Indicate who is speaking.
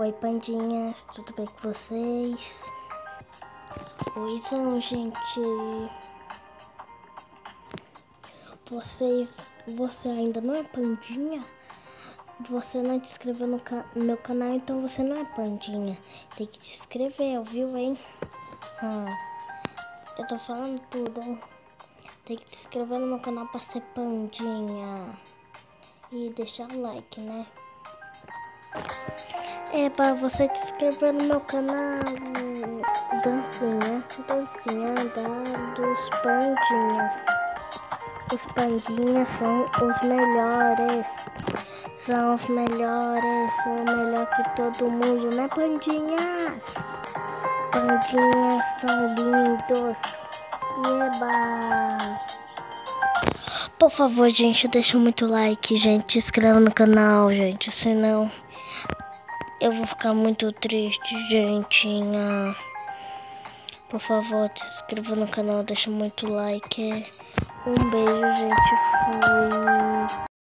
Speaker 1: Oi, pandinhas, tudo bem com vocês? Oi, então, gente. Você ainda não é pandinha? Você não te inscreveu no meu canal, então você não é pandinha. Tem que te inscrever, viu, hein? Eu tô falando tudo, hein? Tem que te inscrever no meu canal pra ser pandinha. E deixar o like, né? É para você se inscrever no meu canal. Dancinha dos pandinhas. Os pandinhas são os melhores. São os melhores. São o melhor que todo mundo, né, pandinhas? Pandinhas são lindos. Eba! Por favor, gente, deixa muito like, gente. Se inscreva no canal, gente. Senão eu vou ficar muito triste, gente. Por favor, se inscreva no canal, deixa muito like. Um beijo, gente. Fui.